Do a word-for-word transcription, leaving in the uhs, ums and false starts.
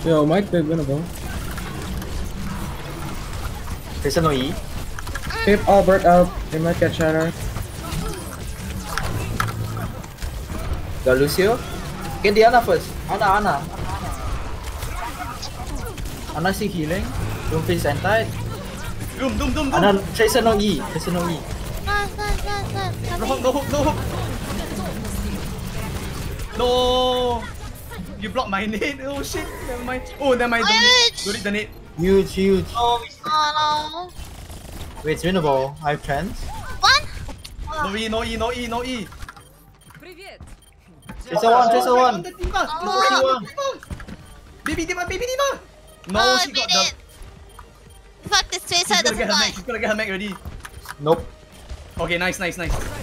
Yo, might be winnable. There's no E. Keep Albert out. They might get Shatter. Got Lucio. Get Diana first. Ana, Ana. Ana see healing. Don't face anti. Doom, doom, doom, doom. Ana, Tracer no E. Tracer no E. Run, run, run, run. No hook, Coming. no hook, no hook. No. You blocked my nade. Oh shit. Never mind. Oh, never mind. Don't need, don't need the nade. Huge, huge. Oh no. Wait, it's winnable. I have trance. One. No E, no E, no E, no E. Tracer one, Tracer one. On the Diva. Oh. No, Tracer one. Baby Diva, baby Diva. No, Oh, she I got made the. it. Fuck, this She's Tracer gonna doesn't get her die. mag. She's gonna get her mag already. Nope. Okay, nice, nice, nice.